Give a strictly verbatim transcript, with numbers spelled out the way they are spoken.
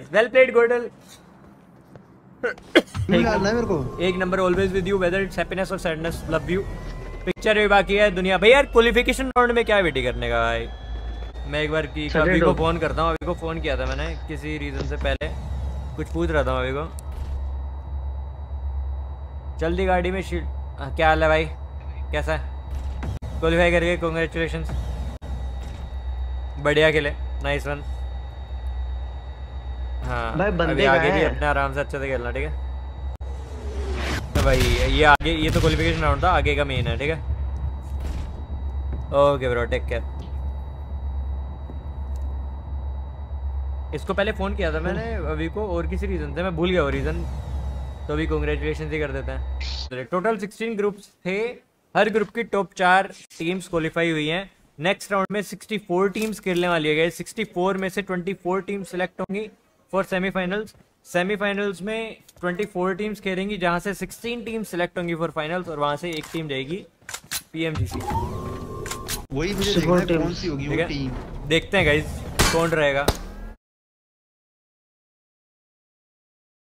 Well played Godal. मेरे को एक number always with you whether it's happiness और सैडनेस लव यू। पिक्चर भी बाकी है दुनिया भाई यार। क्वालिफिकेशन राउंड में क्या वेटी करने का भाई। मैं एक बार की अभी को फोन करता हूँ। अभी को फोन किया था मैंने किसी रीजन से पहले कुछ पूछ रहा था अभी को। जल्दी गाड़ी में शीट। क्या हाल है भाई कैसा है? क्वालिफाई करके कॉन्ग्रेचुलेशन। बढ़िया खेले नाइस वन। हाँ भाई बंदे आगे भी अपने आराम से अच्छे से खेलना ठीक है तो भाई ये आगे ये तो क्वालिफिकेशन राउंड था आगे का मेन है ठीक है। Okay bro take care. इसको पहले फ़ोन किया था मैंने अभी को और किसी रीज़न से मैं भूल गया वो रीज़न तो अभी कॉन्ग्रेचुलेशन ही कर देते हैं। टोटल सिक्सटीन ग्रुप्स थे। हर ग्रुप की टॉप चार टीम्स क्वालिफाई हुई हैं। नेक्स्ट राउंड में सिक्सटी फोर टीम्स खेलने वाली है। सिक्सटी फोर में से ट्वेंटी फोर टीम्स सिलेक्ट होंगी फॉर सेमीफाइनल्स। सेमीफाइनल्स में ट्वेंटी फोर टीम्स खेलेंगी जहां से सिक्सटीन टीम्स सिलेक्ट होंगी फॉर फाइनल्स और वहां से एक टीम जाएगी पीएमजीसी। वही मुझे देखना है कौन सी होगी वो टीम। देखते हैं गाइस कौन रहेगा।